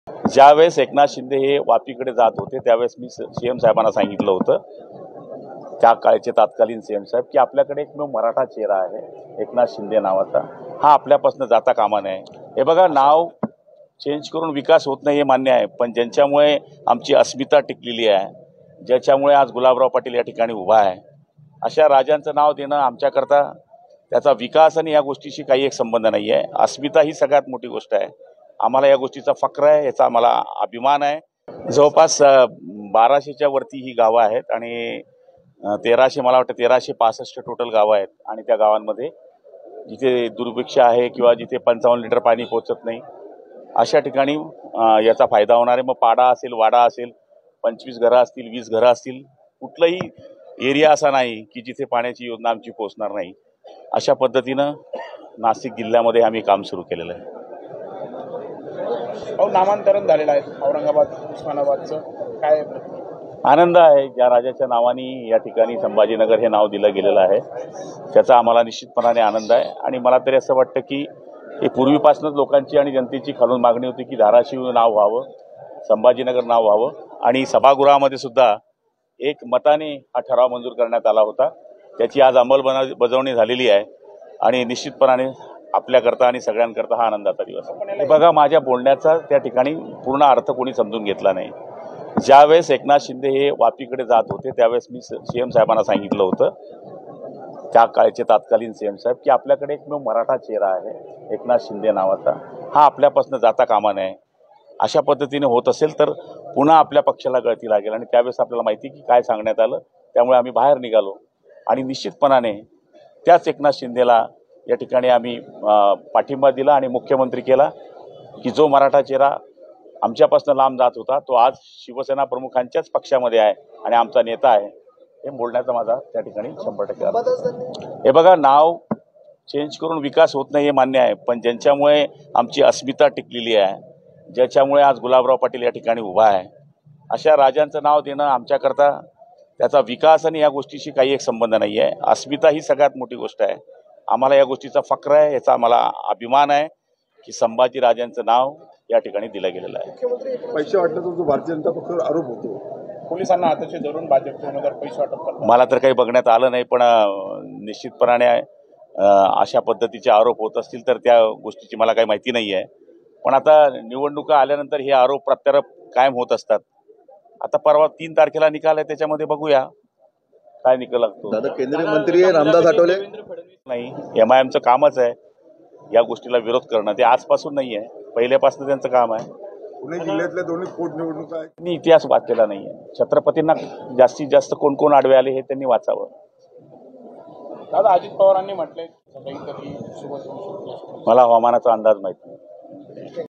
ज्यावेळेस एकनाथ शिंदे हे वापीकडे जात होते त्यावेळेस मी सीएम साहेबांना सांगितलं होतं, त्या काळचे तत्कालीन सीएम साहेब, की आपल्याकडे एक मराठा चेहरा आहे एकनाथ शिंदे नावाचा, हा आपल्यापासून जाता कामा नये. हे बघा, नाव चेंज करून विकास होत नाही हे मान्य आहे, पण ज्यांच्यामुळे आमची अस्मिता टिकलेली आहे, ज्याच्यामुळे आज गुलाबराव पाटील या ठिकाणी उभा आहे, अशा राजांचं नाव देणं आमच्याकरता त्याचा विकास आणि या गोष्टीशी काही एक संबंध नाही आहे. अस्मिता ही सगळ्यात मोठी गोष्ट आहे. आम्हाला या गोष्टीचा फक्र आहे, याचा आम्हाला अभिमान आहे. जवळपास 1200च्या वरती ही गावं आहेत आणि 1300, मला वाटतं 1365 टोटल गावं आहेत. आणि त्या गावांमध्ये जिथे दुर्भिक्ष आहे किंवा जिथे 55 लिटर पाणी पोहोचत नाही, अशा ठिकाणी याचा फायदा होणार आहे. मग पाडा असेल, वाडा असेल, 25 घरं असतील, 20 घरं असतील, कुठलाही एरिया असा नाही की जिथे पाण्याची योजना आमची पोहोचणार नाही. अशा पद्धतीनं नाशिक जिल्ह्यामध्ये आम्ही काम सुरू केलेलं आहे. नामांतरण झालेलं आहे औरंगाबाद उस्मानाबादचं, काय आनंद आहे. ज्या राजाच्या नावाने या ठिकाणी संभाजीनगर हे नाव दिलं गेलेलं आहे त्याचा आम्हाला निश्चितपणाने आनंद आहे. आणि मला तरी असं वाटतं की हे पूर्वीपासूनच लोकांची आणि जनतेची खालून मागणी होती की धाराशिव नाव व्हावं, संभाजीनगर नाव व्हावं. आणि सभागृहामध्ये सुद्धा एक मताने हा ठराव मंजूर करण्यात आला होता. त्याची आज अंमलबजावणी झालेली आहे आणि निश्चितपणाने आपल्याकरता आणि सगळ्यांकरता हा आनंदाचा दिवस आहे. बघा, माझ्या बोलण्याचा त्या ठिकाणी पूर्ण अर्थ कोणी समजून घेतला नाही. ज्यावेळेस एकनाथ शिंदे हे वापीकडे जात होते त्यावेळेस मी सीएम साहेबांना सांगितलं होतं, त्या काळचे तत्कालीन सीएम साहेब, की आपल्याकडे एक मराठा चेहरा आहे एकनाथ शिंदे नावाचा, हा आपल्यापासून जाता कामा नये. अशा पद्धतीने होत असेल तर पुन्हा आपल्या पक्षाला गळती लागेल. आणि त्यावेळेस आपल्याला माहिती की काय सांगण्यात आलं, त्यामुळे आम्ही बाहेर निघालो आणि निश्चितपणाने त्याच एकनाथ शिंदेला या ठिकाणी आम्ही पाठिंबा दिला आणि मुख्यमंत्री केला. की जो मराठा चेहरा आमच्यापासून लांब जात होता तो आज शिवसेना प्रमुखांच्याच पक्षामध्ये आहे आणि आमचा नेता आहे, हे बोलण्याचा माझा त्या ठिकाणी 100% हे बघा, नाव चेंज करून विकास होत नाही हे मान्य आहे, पण ज्यांच्यामुळे आमची अस्मिता टिकलेली आहे, ज्याच्यामुळे आज गुलाबराव पाटील या ठिकाणी उभा आहे, अशा राजांचं नाव देणं आमच्याकरता त्याचा विकास आणि या गोष्टीशी काही एक संबंध नाही आहे. अस्मिता ही सगळ्यात मोठी गोष्ट आहे. आम्हाला या गोष्टीचा फक्र आहे, याचा आम्हाला अभिमान आहे की संभाजी राजांचं नाव या ठिकाणी दिलं गेलेलं आहे. पैसे वाटण्याचा जो भारतीय जनता पक्षावर आरोप होतो, पोलिसांना हाताशी धरून भाजपचे उमेदवार पैसे वाटप करतात, मला तर काही बघण्यात आलं नाही, पण निश्चितपणाने अशा पद्धतीचे आरोप होत असतील तर त्या गोष्टीची मला काही माहिती नाही आहे. पण आता निवडणुका आल्यानंतर हे आरोप प्रत्यारोप कायम होत असतात. आता परवा 3 तारखेला निकाल आहे, त्याच्यामध्ये बघूया काय निकाल लागतो. दादा, केंद्रीय मंत्री रामदास आठवले नाही, MIMचं कामच आहे या गोष्टीला विरोध करणं. ते आजपासून नाही आहे, पहिल्यापासून त्यांचं काम आहे. पुणे जिल्ह्यातल्या दोन्ही पोटनिवडणुका आहेत. त्यांनी इतिहास वाचलेला नाही आहे. छत्रपतींना जास्तीत जास्त कोण कोण आडवे आले हे त्यांनी वाचावं. दादा, अजित पवारांनी म्हटलंय मला हवामानाचा अंदाज माहित नाही.